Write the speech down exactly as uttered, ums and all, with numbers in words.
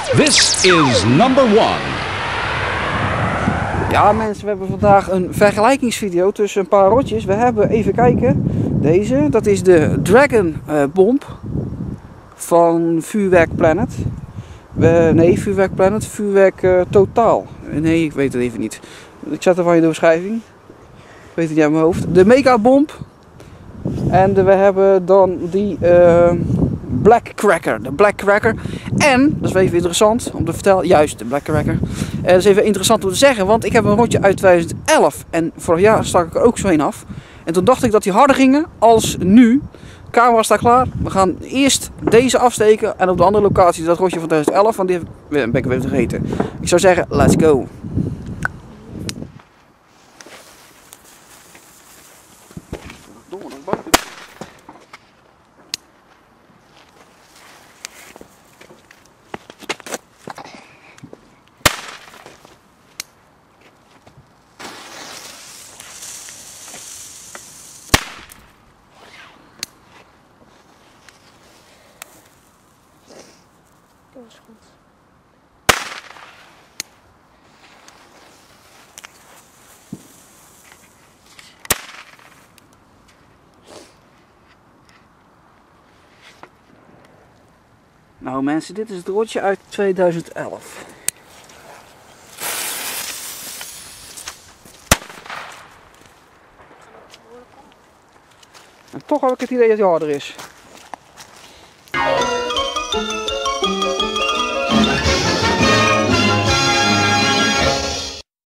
This is number one. Ja mensen, we hebben vandaag een vergelijkingsvideo tussen een paar rotjes. We hebben, even kijken, deze. Dat is de Dragon uh, Bomb van Vuurwerk Planet. We, nee, Vuurwerk Planet, Vuurwerk uh, Totaal. Nee, ik weet het even niet. Ik zet er van je de beschrijving. Ik weet het niet uit mijn hoofd. De Mega Bomb. En de, we hebben dan die uh, Black Cracker. De Black Cracker. En, dat is even interessant om te vertellen, juist de Black Cracker. En dat is even interessant om te zeggen, want ik heb een rotje uit twintig elf. En vorig jaar stak ik er ook zo een af. En toen dacht ik dat die harder gingen als nu. De camera staat klaar. We gaan eerst deze afsteken en op de andere locatie dat rotje van twintig elf. Want die heb, ben ik weer vergeten. Ik zou zeggen, let's go. Dat is goed. Nou mensen, dit is het rotje uit twintig elf. En toch heb ik het idee dat hij harder is.